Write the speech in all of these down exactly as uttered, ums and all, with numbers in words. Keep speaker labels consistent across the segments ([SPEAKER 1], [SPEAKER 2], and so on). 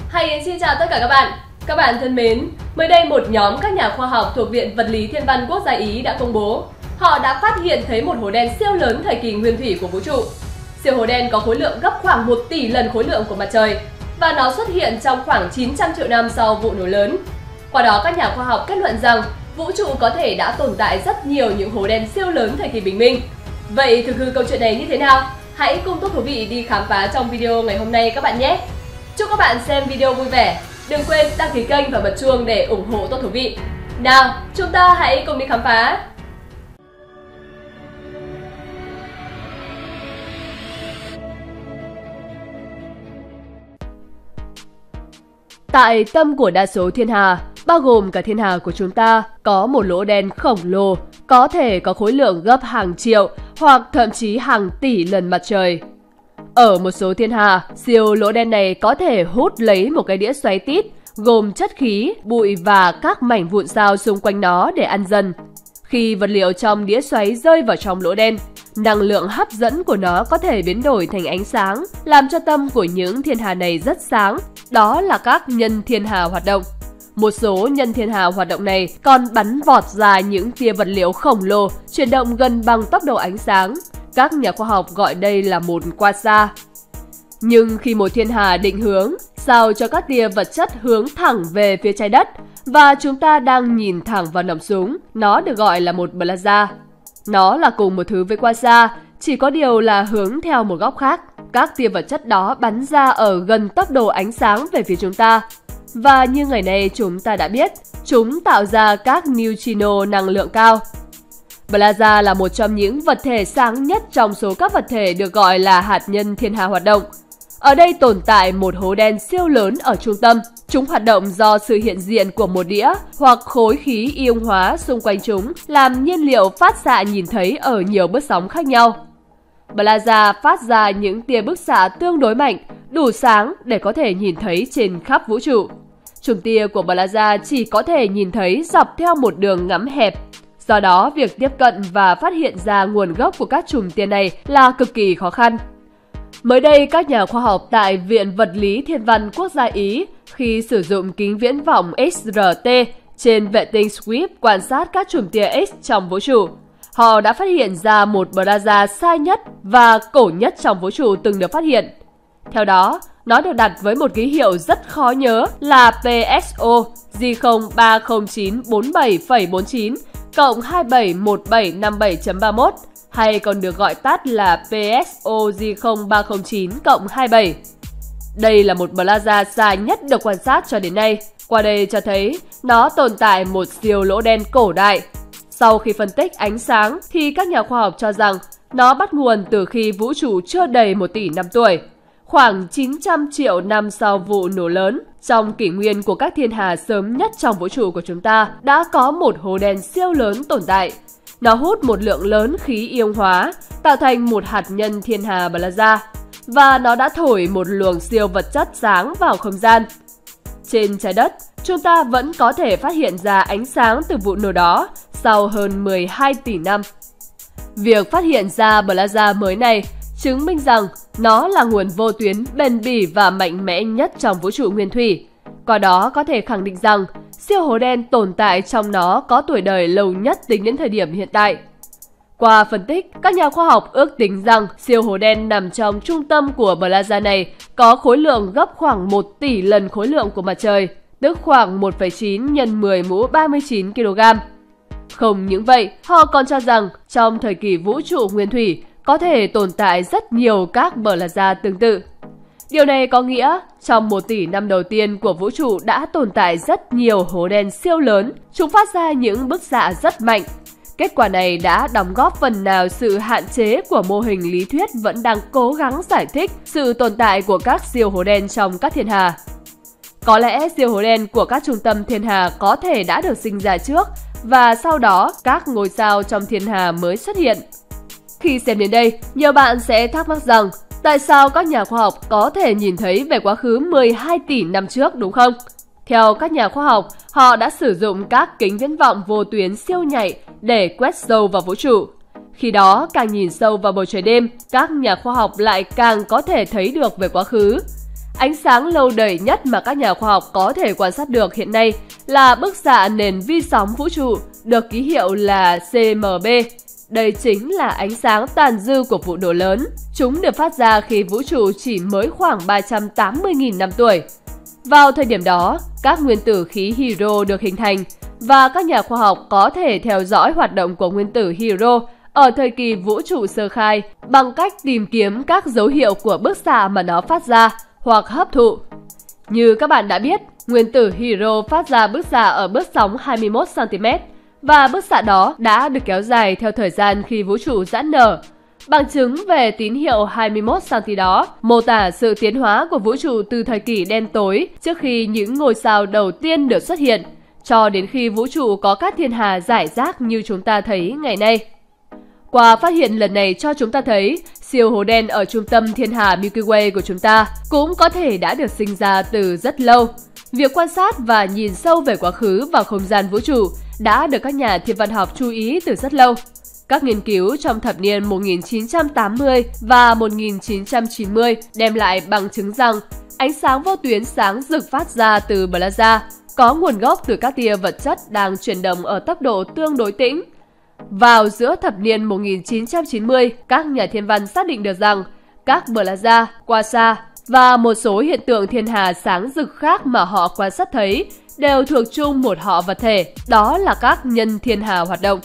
[SPEAKER 1] Hay xin chào tất cả các bạn. Các bạn thân mến, mới đây một nhóm các nhà khoa học thuộc Viện Vật lý Thiên văn Quốc gia Ý đã công bố họ đã phát hiện thấy một hố đen siêu lớn thời kỳ nguyên thủy của vũ trụ. Siêu hố đen có khối lượng gấp khoảng một tỷ lần khối lượng của mặt trời và nó xuất hiện trong khoảng chín trăm triệu năm sau vụ nổ lớn. Qua đó, các nhà khoa học kết luận rằng vũ trụ có thể đã tồn tại rất nhiều những hố đen siêu lớn thời kỳ bình minh. Vậy thực hư câu chuyện này như thế nào? Hãy cùng Tốt Thú Vị đi khám phá trong video ngày hôm nay các bạn nhé! Chúc các bạn xem video vui vẻ! Đừng quên đăng ký kênh và bật chuông để ủng hộ Tốt Thú Vị! Nào, chúng ta hãy cùng đi khám phá! Tại tâm của đa số thiên hà, bao gồm cả thiên hà của chúng ta, có một lỗ đen khổng lồ, có thể có khối lượng gấp hàng triệu hoặc thậm chí hàng tỷ lần mặt trời. Ở một số thiên hà, siêu lỗ đen này có thể hút lấy một cái đĩa xoáy tít, gồm chất khí, bụi và các mảnh vụn sao xung quanh nó để ăn dần. Khi vật liệu trong đĩa xoáy rơi vào trong lỗ đen, năng lượng hấp dẫn của nó có thể biến đổi thành ánh sáng, làm cho tâm của những thiên hà này rất sáng. Đó là các nhân thiên hà hoạt động. Một số nhân thiên hà hoạt động này còn bắn vọt ra những tia vật liệu khổng lồ, chuyển động gần bằng tốc độ ánh sáng. Các nhà khoa học gọi đây là một quasar. Nhưng khi một thiên hà định hướng, sao cho các tia vật chất hướng thẳng về phía trái đất, và chúng ta đang nhìn thẳng vào nòng súng, nó được gọi là một blazar. Nó là cùng một thứ với quasar, chỉ có điều là hướng theo một góc khác. Các tia vật chất đó bắn ra ở gần tốc độ ánh sáng về phía chúng ta. Và như ngày nay chúng ta đã biết, chúng tạo ra các neutrino năng lượng cao. Blazar là một trong những vật thể sáng nhất trong số các vật thể được gọi là hạt nhân thiên hà hoạt động. Ở đây tồn tại một hố đen siêu lớn ở trung tâm. Chúng hoạt động do sự hiện diện của một đĩa hoặc khối khí ion hóa xung quanh chúng, làm nhiên liệu phát xạ nhìn thấy ở nhiều bước sóng khác nhau. Blazar phát ra những tia bức xạ tương đối mạnh, đủ sáng để có thể nhìn thấy trên khắp vũ trụ. Chùm tia của Blazar chỉ có thể nhìn thấy dọc theo một đường ngắm hẹp. Do đó, việc tiếp cận và phát hiện ra nguồn gốc của các chùm tia này là cực kỳ khó khăn. Mới đây, các nhà khoa học tại Viện Vật lý Thiên văn Quốc gia Ý, khi sử dụng kính viễn vọng ích rờ tê trên vệ tinh Swift quan sát các chùm tia X trong vũ trụ, họ đã phát hiện ra một blazar sai nhất và cổ nhất trong vũ trụ từng được phát hiện. Theo đó, nó được đặt với một ký hiệu rất khó nhớ là P S O G không ba không chín bốn bảy phẩy bốn chín cộng hai bảy một bảy năm bảy chấm ba mốt, hay còn được gọi tắt là P S O G không ba không chín cộng hai bảy. Đây là một blazar dài nhất được quan sát cho đến nay. Qua đây cho thấy nó tồn tại một siêu lỗ đen cổ đại. Sau khi phân tích ánh sáng thì các nhà khoa học cho rằng nó bắt nguồn từ khi vũ trụ chưa đầy một tỷ năm tuổi. Khoảng chín trăm triệu năm sau vụ nổ lớn, trong kỷ nguyên của các thiên hà sớm nhất trong vũ trụ của chúng ta, đã có một hố đen siêu lớn tồn tại. Nó hút một lượng lớn khí ion hóa, tạo thành một hạt nhân thiên hà blazar, và nó đã thổi một luồng siêu vật chất sáng vào không gian. Trên trái đất, chúng ta vẫn có thể phát hiện ra ánh sáng từ vụ nổ đó sau hơn mười hai tỷ năm. Việc phát hiện ra blazar mới này chứng minh rằng nó là nguồn vô tuyến bền bỉ và mạnh mẽ nhất trong vũ trụ nguyên thủy. Qua đó có thể khẳng định rằng siêu hố đen tồn tại trong nó có tuổi đời lâu nhất tính đến thời điểm hiện tại. Qua phân tích, các nhà khoa học ước tính rằng siêu hố đen nằm trong trung tâm của blazar này có khối lượng gấp khoảng một tỷ lần khối lượng của mặt trời, tức khoảng một phẩy chín nhân mười mũ ba mươi chín ki lô gam. Không những vậy, họ còn cho rằng trong thời kỳ vũ trụ nguyên thủy có thể tồn tại rất nhiều các blazar tương tự. Điều này có nghĩa trong một tỷ năm đầu tiên của vũ trụ đã tồn tại rất nhiều hố đen siêu lớn, chúng phát ra những bức xạ rất mạnh. Kết quả này đã đóng góp phần nào sự hạn chế của mô hình lý thuyết vẫn đang cố gắng giải thích sự tồn tại của các siêu hố đen trong các thiên hà. Có lẽ siêu hố đen của các trung tâm thiên hà có thể đã được sinh ra trước và sau đó các ngôi sao trong thiên hà mới xuất hiện. Khi xem đến đây, nhiều bạn sẽ thắc mắc rằng tại sao các nhà khoa học có thể nhìn thấy về quá khứ mười hai tỷ năm trước, đúng không? Theo các nhà khoa học, họ đã sử dụng các kính viễn vọng vô tuyến siêu nhạy để quét sâu vào vũ trụ. Khi đó, càng nhìn sâu vào bầu trời đêm, các nhà khoa học lại càng có thể thấy được về quá khứ. Ánh sáng lâu đời nhất mà các nhà khoa học có thể quan sát được hiện nay là bức xạ nền vi sóng vũ trụ, được ký hiệu là C M B. Đây chính là ánh sáng tàn dư của vụ nổ lớn. Chúng được phát ra khi vũ trụ chỉ mới khoảng ba trăm tám mươi nghìn năm tuổi. Vào thời điểm đó, các nguyên tử khí hydro được hình thành và các nhà khoa học có thể theo dõi hoạt động của nguyên tử hydro ở thời kỳ vũ trụ sơ khai bằng cách tìm kiếm các dấu hiệu của bức xạ mà nó phát ra hoặc hấp thụ. Như các bạn đã biết, nguyên tử hydro phát ra bức xạ ở bước sóng hai mươi mốt xăng ti mét và bức xạ đó đã được kéo dài theo thời gian khi vũ trụ giãn nở. Bằng chứng về tín hiệu hai mươi mốt xăng ti đó mô tả sự tiến hóa của vũ trụ từ thời kỳ đen tối trước khi những ngôi sao đầu tiên được xuất hiện, cho đến khi vũ trụ có các thiên hà rải rác như chúng ta thấy ngày nay. Qua phát hiện lần này cho chúng ta thấy, siêu hố đen ở trung tâm thiên hà Milky Way của chúng ta cũng có thể đã được sinh ra từ rất lâu. Việc quan sát và nhìn sâu về quá khứ và không gian vũ trụ đã được các nhà thiên văn học chú ý từ rất lâu. Các nghiên cứu trong thập niên một nghìn chín trăm tám mươi và một nghìn chín trăm chín mươi đem lại bằng chứng rằng ánh sáng vô tuyến sáng rực phát ra từ plasma có nguồn gốc từ các tia vật chất đang chuyển động ở tốc độ tương đối tĩnh. Vào giữa thập niên một nghìn chín trăm chín mươi, các nhà thiên văn xác định được rằng các plasma, quasar và một số hiện tượng thiên hà sáng rực khác mà họ quan sát thấy đều thuộc chung một họ vật thể, đó là các nhân thiên hà hoạt động.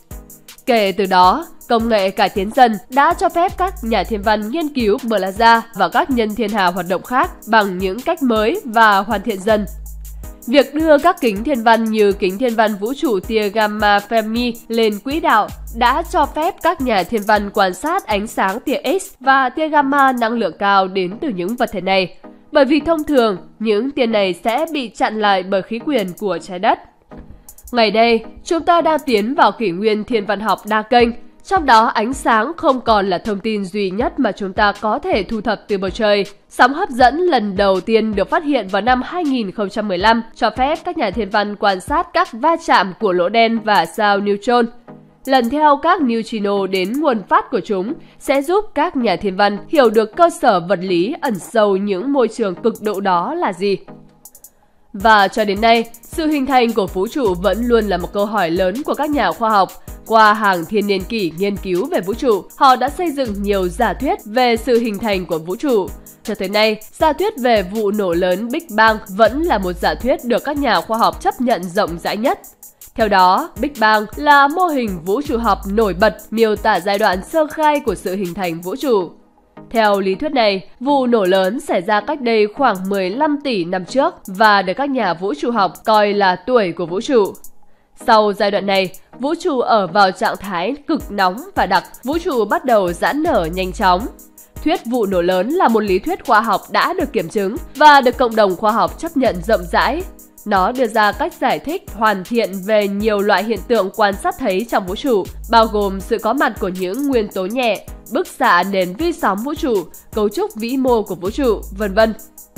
[SPEAKER 1] Kể từ đó, công nghệ cải tiến dần đã cho phép các nhà thiên văn nghiên cứu plasma và các nhân thiên hà hoạt động khác bằng những cách mới và hoàn thiện dần. Việc đưa các kính thiên văn như kính thiên văn vũ trụ tia gamma Fermi lên quỹ đạo đã cho phép các nhà thiên văn quan sát ánh sáng tia X và tia gamma năng lượng cao đến từ những vật thể này, bởi vì thông thường những tia này sẽ bị chặn lại bởi khí quyển của trái đất. Ngày nay, chúng ta đang tiến vào kỷ nguyên thiên văn học đa kênh, trong đó ánh sáng không còn là thông tin duy nhất mà chúng ta có thể thu thập từ bầu trời. Sóng hấp dẫn lần đầu tiên được phát hiện vào năm hai nghìn không trăm mười lăm cho phép các nhà thiên văn quan sát các va chạm của lỗ đen và sao neutron. Lần theo các neutrino đến nguồn phát của chúng sẽ giúp các nhà thiên văn hiểu được cơ sở vật lý ẩn sâu những môi trường cực độ đó là gì. Và cho đến nay, sự hình thành của vũ trụ vẫn luôn là một câu hỏi lớn của các nhà khoa học. Qua hàng thiên niên kỷ nghiên cứu về vũ trụ, họ đã xây dựng nhiều giả thuyết về sự hình thành của vũ trụ. Cho tới nay, giả thuyết về vụ nổ lớn Big Bang vẫn là một giả thuyết được các nhà khoa học chấp nhận rộng rãi nhất. Theo đó, Big Bang là mô hình vũ trụ học nổi bật miêu tả giai đoạn sơ khai của sự hình thành vũ trụ. Theo lý thuyết này, vụ nổ lớn xảy ra cách đây khoảng mười lăm tỷ năm trước và được các nhà vũ trụ học coi là tuổi của vũ trụ. Sau giai đoạn này, vũ trụ ở vào trạng thái cực nóng và đặc, vũ trụ bắt đầu giãn nở nhanh chóng. Thuyết vụ nổ lớn là một lý thuyết khoa học đã được kiểm chứng và được cộng đồng khoa học chấp nhận rộng rãi. Nó đưa ra cách giải thích hoàn thiện về nhiều loại hiện tượng quan sát thấy trong vũ trụ, bao gồm sự có mặt của những nguyên tố nhẹ, bức xạ nền vi sóng vũ trụ, cấu trúc vĩ mô của vũ trụ, vân vân.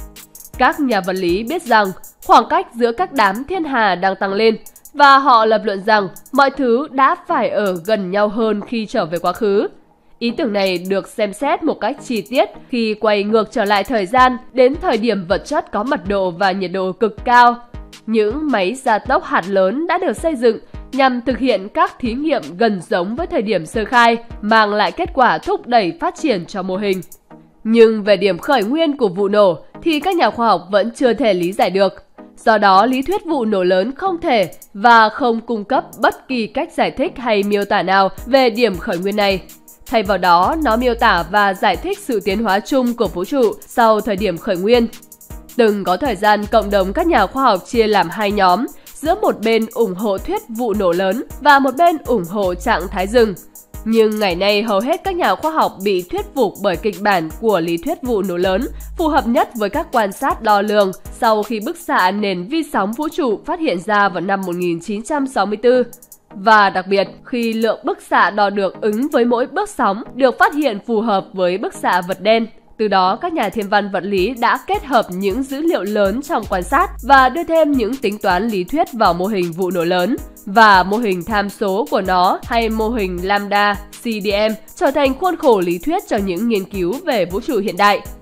[SPEAKER 1] Các nhà vật lý biết rằng khoảng cách giữa các đám thiên hà đang tăng lên và họ lập luận rằng mọi thứ đã phải ở gần nhau hơn khi trở về quá khứ. Ý tưởng này được xem xét một cách chi tiết khi quay ngược trở lại thời gian đến thời điểm vật chất có mật độ và nhiệt độ cực cao. Những máy gia tốc hạt lớn đã được xây dựng nhằm thực hiện các thí nghiệm gần giống với thời điểm sơ khai, mang lại kết quả thúc đẩy phát triển cho mô hình. Nhưng về điểm khởi nguyên của vụ nổ thì các nhà khoa học vẫn chưa thể lý giải được. Do đó, lý thuyết vụ nổ lớn không thể và không cung cấp bất kỳ cách giải thích hay miêu tả nào về điểm khởi nguyên này. Thay vào đó, nó miêu tả và giải thích sự tiến hóa chung của vũ trụ sau thời điểm khởi nguyên. Từng có thời gian cộng đồng các nhà khoa học chia làm hai nhóm, giữa một bên ủng hộ thuyết vụ nổ lớn và một bên ủng hộ trạng thái dừng. Nhưng ngày nay hầu hết các nhà khoa học bị thuyết phục bởi kịch bản của lý thuyết vụ nổ lớn, phù hợp nhất với các quan sát đo lường sau khi bức xạ nền vi sóng vũ trụ phát hiện ra vào năm một nghìn chín trăm sáu mươi tư. Và đặc biệt, khi lượng bức xạ đo được ứng với mỗi bước sóng được phát hiện phù hợp với bức xạ vật đen. Từ đó, các nhà thiên văn vật lý đã kết hợp những dữ liệu lớn trong quan sát và đưa thêm những tính toán lý thuyết vào mô hình vụ nổ lớn. Và mô hình tham số của nó hay mô hình lambda C D M trở thành khuôn khổ lý thuyết cho những nghiên cứu về vũ trụ hiện đại.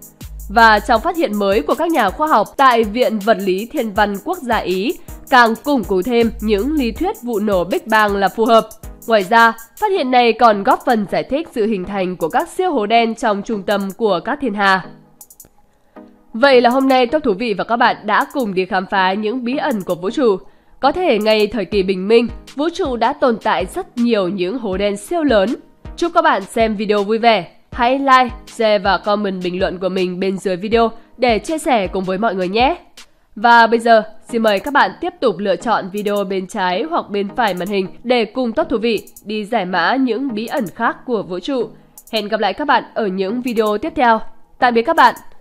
[SPEAKER 1] Và trong phát hiện mới của các nhà khoa học tại Viện Vật lý Thiên văn Quốc gia Ý càng củng cố thêm những lý thuyết vụ nổ Big Bang là phù hợp. Ngoài ra, phát hiện này còn góp phần giải thích sự hình thành của các siêu hố đen trong trung tâm của các thiên hà. Vậy là hôm nay Top Thú Vị và các bạn đã cùng đi khám phá những bí ẩn của vũ trụ. Có thể ngay thời kỳ bình minh, vũ trụ đã tồn tại rất nhiều những hố đen siêu lớn. Chúc các bạn xem video vui vẻ. Hãy like, share và comment bình luận của mình bên dưới video để chia sẻ cùng với mọi người nhé. Và bây giờ, xin mời các bạn tiếp tục lựa chọn video bên trái hoặc bên phải màn hình để cùng Top Thú Vị đi giải mã những bí ẩn khác của vũ trụ. Hẹn gặp lại các bạn ở những video tiếp theo. Tạm biệt các bạn!